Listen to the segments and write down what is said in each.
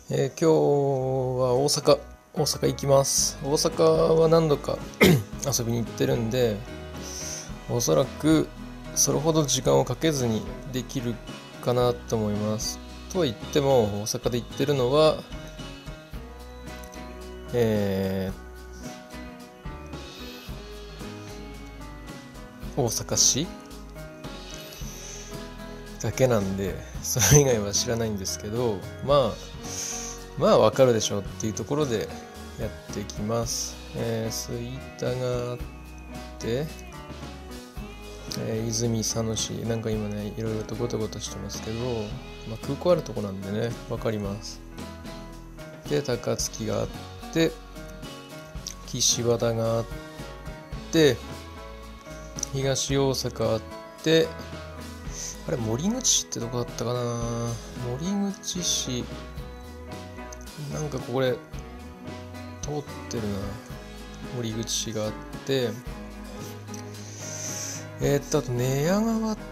今日は大阪行きます。大阪は何度か遊びに行ってるんで、おそらくそれほど時間をかけずにできるかなと思います。とは言っても、大阪で行ってるのは、大阪市だけなんで、それ以外は知らないんですけど、まあわかるでしょうっていうところでやっていきます。吹田があって、泉佐野市、なんか今ねいろいろとゴタゴタしてますけど、空港あるとこなんでねわかります。で、高槻があって、岸和田があって、東大阪あって、あれ森口市ってどこだったかな。森口市なんかこれ通ってるな。森口市があって、あと寝屋川って、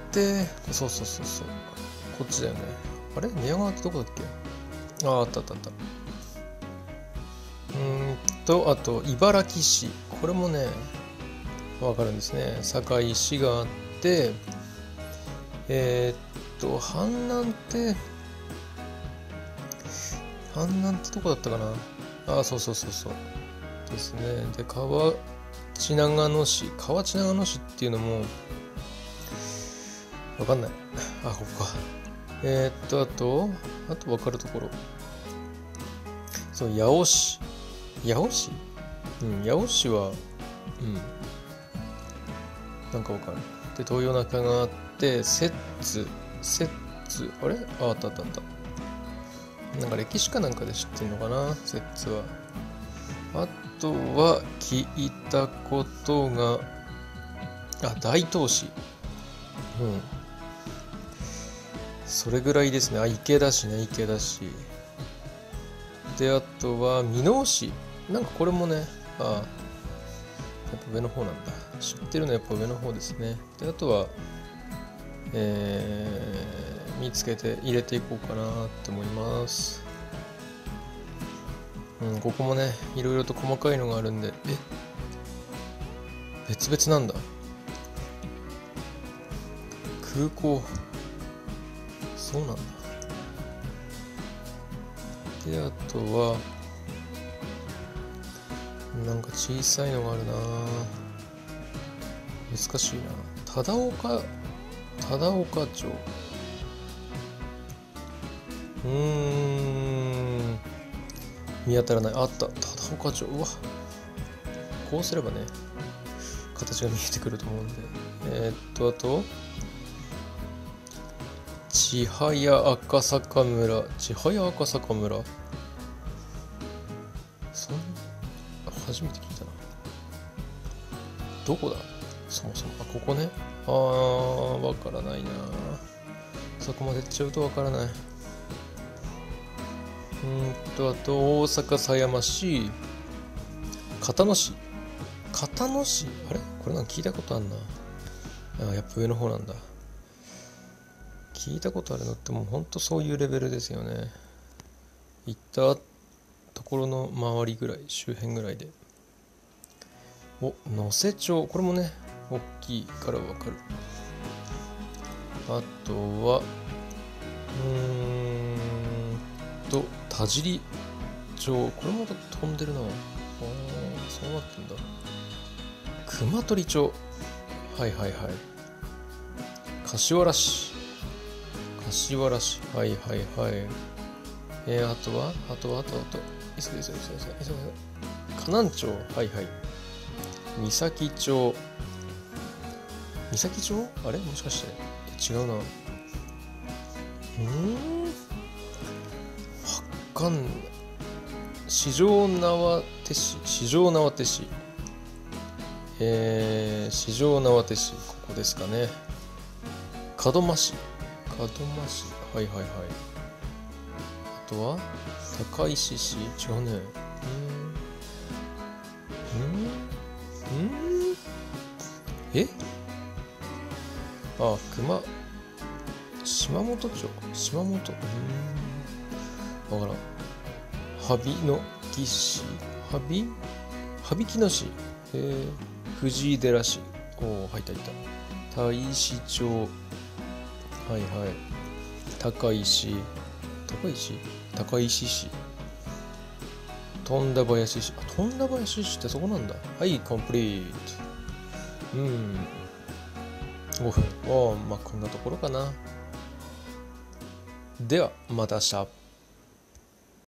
そうこっちだよね。あれ寝屋川ってどこだっけ。あった。あと茨城市、これもねわかるんですね。堺市があって、阪南ってどこだったかな。そうですね。で、河内長野市っていうのもわかんない。ここか。あとわかるところ、そう、八尾市八尾市はなんかわかる。で、豊中があって、摂津あれ、あった。なんか歴史かなんかで知ってんのかな、摂津は。あとは聞いたことが、大東市、それぐらいですね。池田市。で、あとは箕面市、なんかこれもね、やっぱ上の方なんだ。知ってるのはやっぱ上の方ですね。で、あとは見つけて入れていこうかなって思います。ここもねいろいろと細かいのがあるんで、別々なんだ。空港、そうなんだ。で、あとはなんか小さいのがあるな。難しいな。忠岡町。見当たらない。あった。忠岡町。うわ、こうすればね形が見えてくると思うんで。あと千早赤坂村。初めて聞いたな。どこだそもそも。ここね。わからないな。そこまで行っちゃうとわからない。あと大阪狭山市、交野市。あれこれなんか聞いたことあんな。やっぱ上の方なんだ。聞いたことあるのってもうほんとそういうレベルですよね。行ったところの周りぐらい、周辺ぐらいで。能勢町、これもね大きいからわかる。あとは田尻町、これも飛んでるな。そうなってんだ。熊取町、はい柏原市、はいあとは急げ河南町、三崎町、あれもしかして違うな。四条畷市、ここですかね。門真市、はいあとは高石市、違うね。島本町、わからん。 羽曳野市、羽曳野市、藤井寺市、入った。太子町、はいはい、高石市、富田林市、富田林市ってそこなんだ。はい、コンプリート。5分。まあこんなところかな。ではまた明日。